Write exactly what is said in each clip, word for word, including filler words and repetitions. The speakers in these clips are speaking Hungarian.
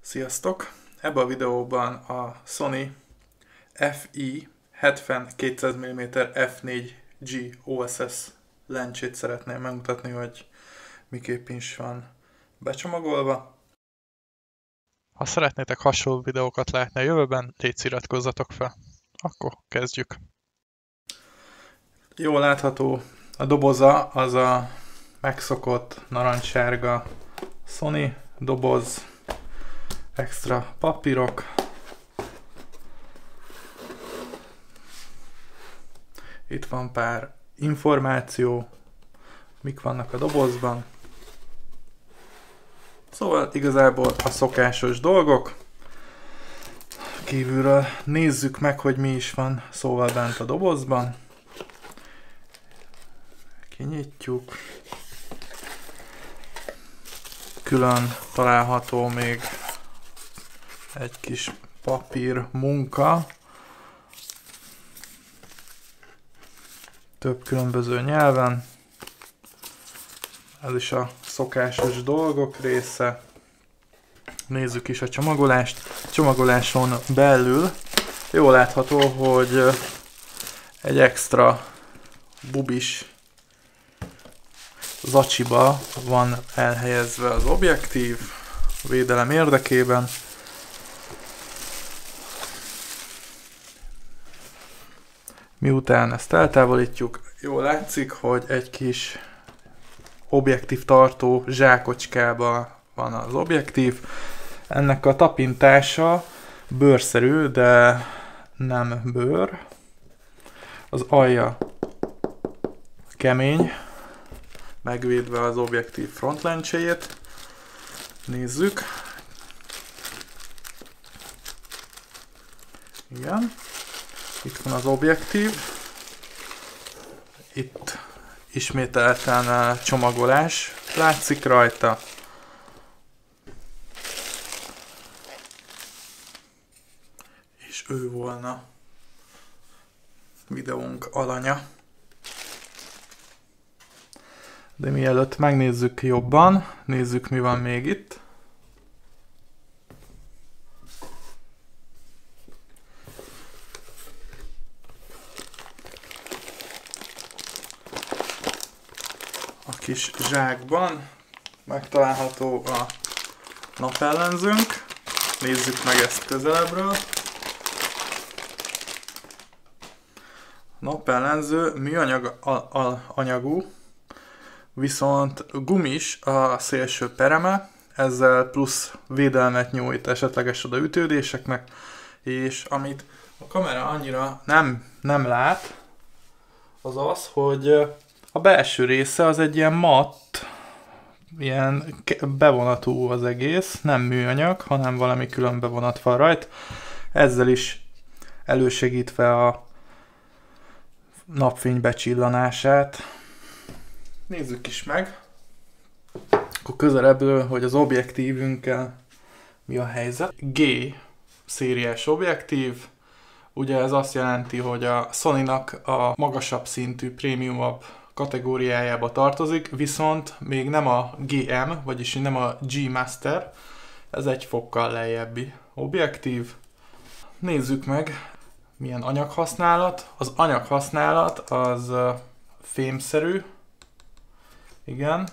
Sziasztok! Ebben a videóban a Sony F I hetven kétszáz milliméter F négy G O S S lencsét szeretném megmutatni, hogy miképp is van becsomagolva. Ha szeretnétek hasonló videókat látni a jövőben, légy iratkozzatok fel. Akkor kezdjük. Jól látható a doboza, az a megszokott narancssárga Sony doboz, extra papírok. Itt van pár információ, mik vannak a dobozban. Szóval igazából a szokásos dolgok. Kívülről nézzük meg, hogy mi is van szóval bent a dobozban. Kinyitjuk. Külön található még egy kis papír munka. Több különböző nyelven. Ez is a szokásos dolgok része. Nézzük is a csomagolást. A csomagoláson belül jól látható, hogy egy extra bubis zacsiba van elhelyezve az objektív védelem érdekében. Miután ezt eltávolítjuk, jól látszik, hogy egy kis objektív tartó zsákocskában van az objektív. Ennek a tapintása bőrszerű, de nem bőr. Az alja kemény, megvédve az objektív frontlencséjét. Nézzük. Igen. Itt van az objektív. Itt ismételten csomagolás látszik rajta. És ő volna videónk alanya. De mielőtt megnézzük jobban, nézzük, mi van még itt. A kis zsákban megtalálható a napellenzőnk. Nézzük meg ezt közelebbről. A napellenző műanyag anyagú, viszont gumis a szélső pereme, ezzel plusz védelmet nyújt esetleges odaütődéseknek, és amit a kamera annyira nem, nem lát, az az, hogy a belső része az egy ilyen matt, ilyen bevonatú az egész, nem műanyag, hanem valami külön bevonat van rajta, ezzel is elősegítve a napfény becsillanását. Nézzük is meg, akkor közelebbről, hogy az objektívünkkel mi a helyzet. G szériás objektív, ugye ez azt jelenti, hogy a Sony-nak a magasabb szintű, prémiumabb kategóriájába tartozik, viszont még nem a G M, vagyis nem a G Master, ez egy fokkal lejjebbi objektív. Nézzük meg, milyen anyaghasználat. Az anyaghasználat az fémszerű. Igen,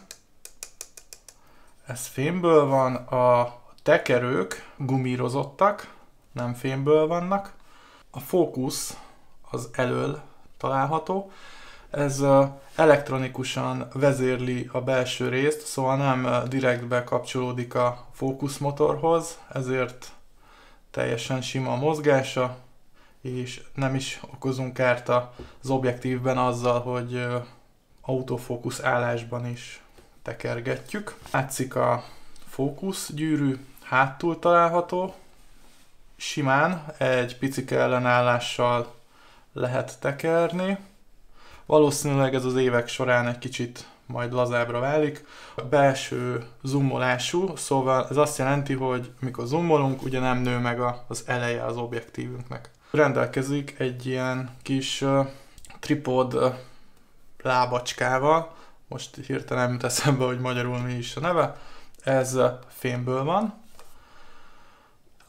ez fémből van, a tekerők gumírozottak, nem fémből vannak. A fókusz az elől található, ez elektronikusan vezérli a belső részt, szóval nem direktbe kapcsolódik a fókuszmotorhoz, ezért teljesen sima a mozgása, és nem is okozunk kárt az objektívben azzal, hogy autofókusz állásban is tekergetjük. Látszik a fókuszgyűrű, hátul található. Simán egy picike ellenállással lehet tekerni. Valószínűleg ez az évek során egy kicsit majd lazábbra válik. A belső zoomolású, szóval ez azt jelenti, hogy mikor zoomolunk, ugye nem nő meg az eleje az objektívünknek. Rendelkezik egy ilyen kis uh, tripod lábacskával, most hirtelen jut eszembe, hogy magyarul mi is a neve, ez fémből van.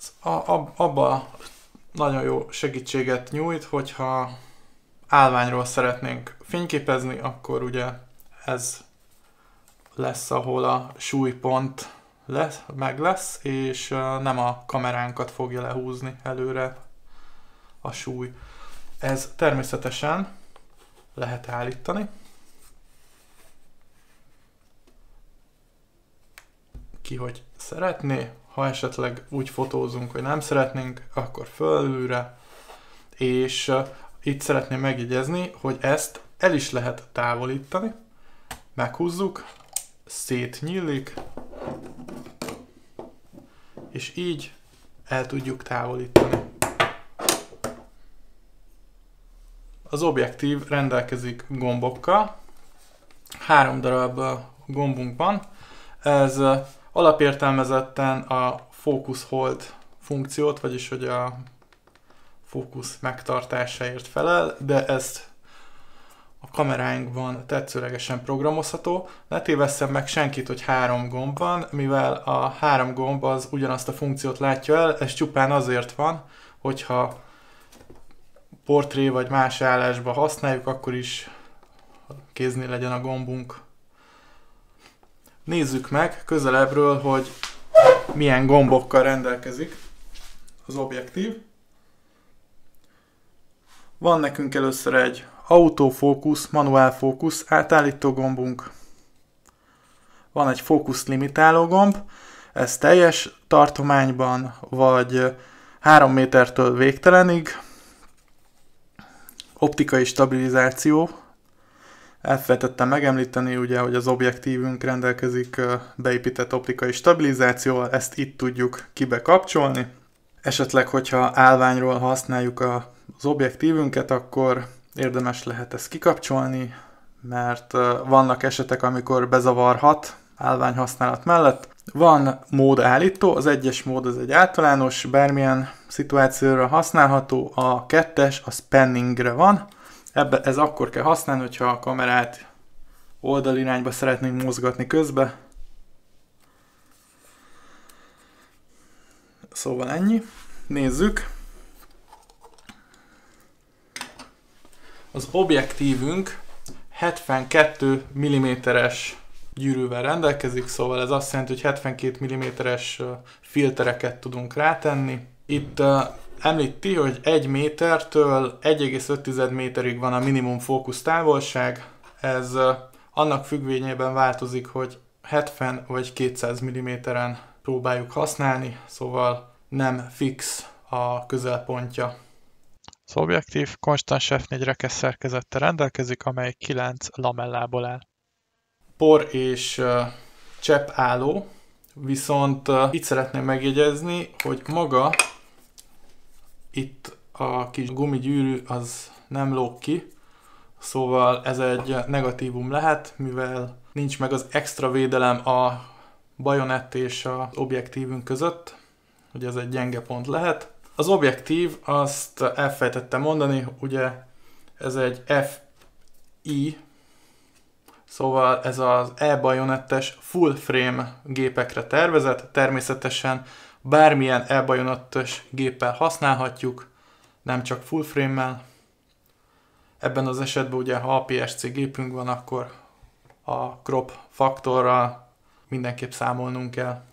Abba nagyon jó segítséget nyújt, hogyha állványról szeretnénk fényképezni, akkor ugye ez lesz, ahol a súlypont lesz, meg lesz, és nem a kameránkat fogja lehúzni előre a súly. Ez természetesen lehet állítani. Ki hogy szeretné, ha esetleg úgy fotózunk, hogy nem szeretnénk, akkor fölülre, és uh, itt szeretném megjegyezni, hogy ezt el is lehet távolítani. Meghúzzuk, szétnyílik, és így el tudjuk távolítani. Az objektív rendelkezik gombokkal, három darab gombunk van, ez uh, alapértelmezetten a focus hold funkciót, vagyis hogy a fókusz megtartásáért felel, de ezt a kameráinkban tetszőlegesen programozható. Ne tévesszem meg senkit, hogy három gomb van, mivel a három gomb az ugyanazt a funkciót látja el, ez csupán azért van, hogyha portré vagy más állásba használjuk, akkor is kéznél legyen a gombunk. Nézzük meg közelebbről, hogy milyen gombokkal rendelkezik az objektív. Van nekünk először egy autofókusz, manuál fókusz átállító gombunk. Van egy fókusz limitáló gomb, ez teljes tartományban, vagy három métertől végtelenig. Optikai stabilizáció. Elfelejtettem megemlíteni, ugye, hogy az objektívünk rendelkezik beépített optikai stabilizációval, ezt itt tudjuk kibe kapcsolni. Esetleg, hogyha állványról használjuk az objektívünket, akkor érdemes lehet ezt kikapcsolni, mert vannak esetek, amikor bezavarhat állványhasználat mellett. Van mód állító, az egyes mód az egy általános, bármilyen szituációra használható, a kettes az panningre van. Ebbe, ez akkor kell használni, hogyha a kamerát oldalirányba szeretnénk mozgatni közbe. Szóval ennyi. Nézzük. Az objektívünk hetvenkét milliméteres gyűrűvel rendelkezik, szóval ez azt jelenti, hogy hetvenkét milliméteres filtereket tudunk rátenni. Itt uh, említi, hogy egy métertől egy egész öt méterig van a minimum fókusz távolság. Ez uh, annak függvényében változik, hogy hetven vagy kétszáz milliméteren próbáljuk használni, szóval nem fix a közelpontja. Az objektív konstans ef négy rekesz szerkezettel rendelkezik, amely kilenc lamellából áll. Por és uh, csepp álló, viszont uh, itt szeretném megjegyezni, hogy maga itt a kis gumigyűrű az nem lóg ki, szóval ez egy negatívum lehet, mivel nincs meg az extra védelem a bajonett és az objektívünk között, hogy ez egy gyenge pont lehet. Az objektív, azt elfelejtettem mondani, ugye ez egy ef i, szóval ez az e-bajonettes full frame gépekre tervezett, természetesen bármilyen e-bajonettes géppel használhatjuk, nem csak full frame-mel. Ebben az esetben ugye, ha á pé es cé gépünk van, akkor a crop faktorral mindenképp számolnunk kell.